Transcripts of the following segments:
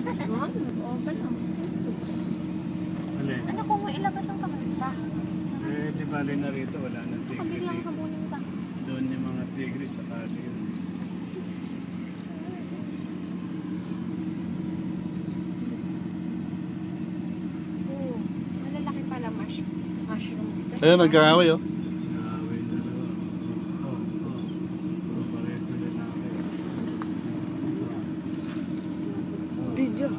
Okay lang. Ano kung may ilabas ang kamay? Eh, di bali na rito, wala nang tigre. Hindi lang kabunin ba? Doon yung mga tigre sa kali. Oo. Malalaki pala mushroom dito. Ayun, nagkakaway oh. Nakawin na lang. Parehas na lalaki. Video.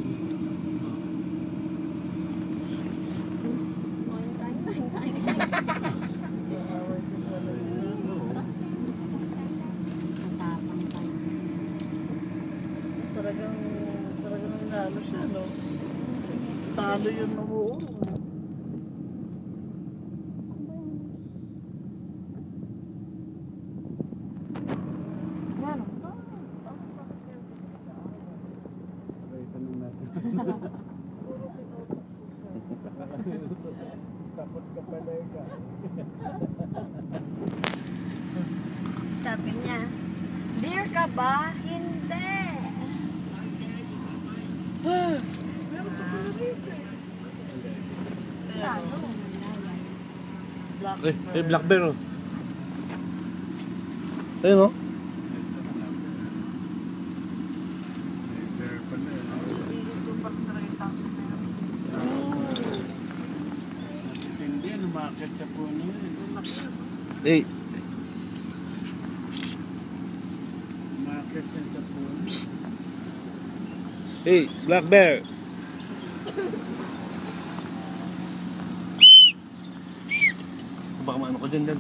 Talagang nanalo siya, no? Talo yun na buo. Tanong natin. Takot ka pala ka. Sabi niya, dear ka ba? Hindi. Black bear oh. Ayun oh. Bear pala. Hindi, lumakit sa puno. Hey. Lumakit yan sa puno. Hey, black bear. Baka maano ko dyan.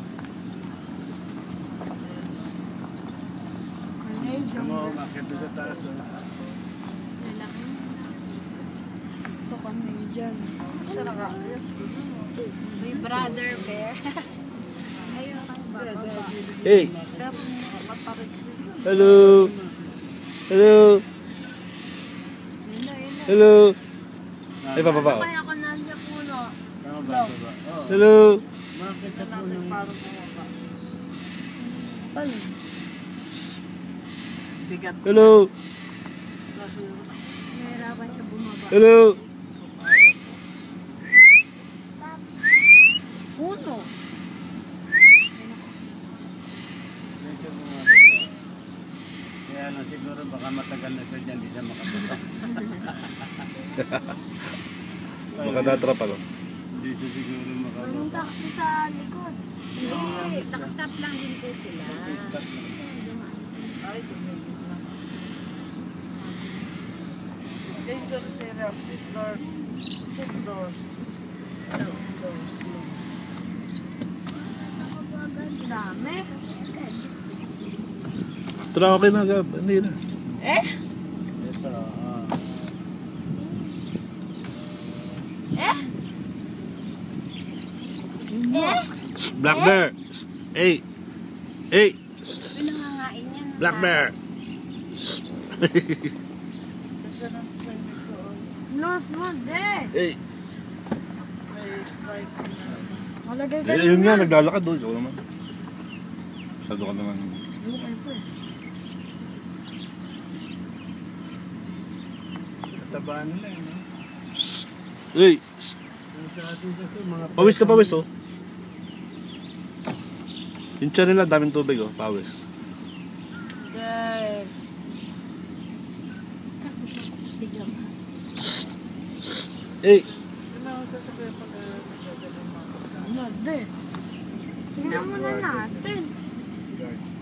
Kamu, umakit sa taas. Lalaki. Ito kami dyan. Siya nakakit. May brother bear. Ayun ang baba. Hey. Matarik sila. Hello. Hello. Hello. Ay, bababa oh. Kaya ako nasa puno. Tama ba? Hello. Umakit sa puno. Natin parang bumaba. Bigat. Hello. Kasi Nahirapan siya bumaba. Hello. Puno. Medyo bumababa. Kaya lang siguro baka matagal na siya dyan, di siya makababa. Baka natrap ako. Hindi siya siguro makababa. Anong taxi sa likod? Hindi. Nakastop lang din po sila. Stop lang. ay, tumigil na. Dangerous area. These doors. Two doors. Those doors. Dami. Tara, okay na, Gab. Hindi na. Eh? Ito, Eh? Eh? Black bear. Hey. Hey. Pinangangain yan. Black bear. Ganda ng swimming pool. Lost mo, de. Hey. May strike na. Malagay ka Eh, yun nga, naglalakad doon. Ikaw naman. Masyado ka naman. Tabaan nila yun. Hey. Yung sa atin kasi mga... Pawis na pawis, oh. Yung tiyan nila, daming tubig, oh. Pawis. Dad. Hey. Ano ang sasakay pag nagdadala ng mga Ano, de. Tingnan muna natin. Guard.